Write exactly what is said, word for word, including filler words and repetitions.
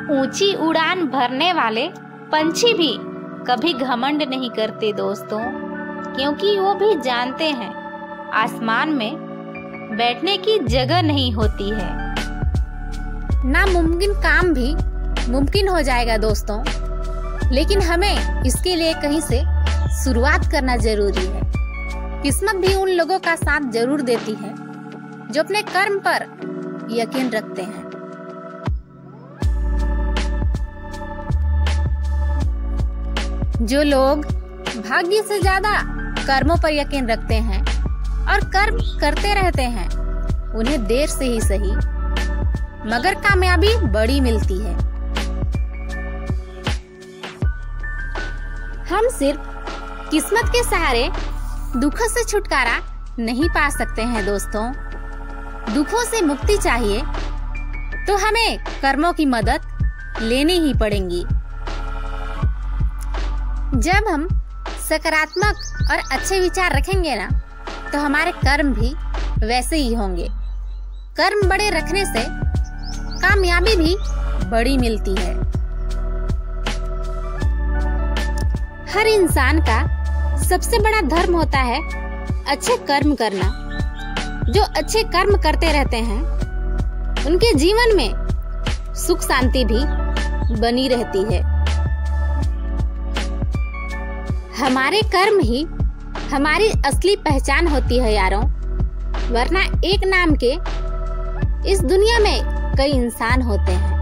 ऊंची उड़ान भरने वाले पंछी भी कभी घमंड नहीं करते दोस्तों, क्योंकि वो भी जानते हैं आसमान में बैठने की जगह नहीं होती है। नामुमकिन काम भी मुमकिन हो जाएगा दोस्तों, लेकिन हमें इसके लिए कहीं से शुरुआत करना जरूरी है। किस्मत भी उन लोगों का साथ जरूर देती है जो अपने कर्म पर यकीन रखते हैं। जो लोग भाग्य से ज्यादा कर्मों पर यकीन रखते हैं और कर्म करते रहते हैं, उन्हें देर से ही सही मगर कामयाबी बड़ी मिलती है। हम सिर्फ किस्मत के सहारे दुखों से छुटकारा नहीं पा सकते हैं दोस्तों। दुखों से मुक्ति चाहिए तो हमें कर्मों की मदद लेनी ही पड़ेगी। जब हम सकारात्मक और अच्छे विचार रखेंगे ना, तो हमारे कर्म भी वैसे ही होंगे। कर्म बड़े रखने से कामयाबी भी बड़ी मिलती है। हर इंसान का सबसे बड़ा धर्म होता है अच्छे कर्म करना। जो अच्छे कर्म करते रहते हैं उनके जीवन में सुख शांति भी बनी रहती है। हमारे कर्म ही हमारी असली पहचान होती है यारों, वरना एक नाम के इस दुनिया में कई इंसान होते हैं।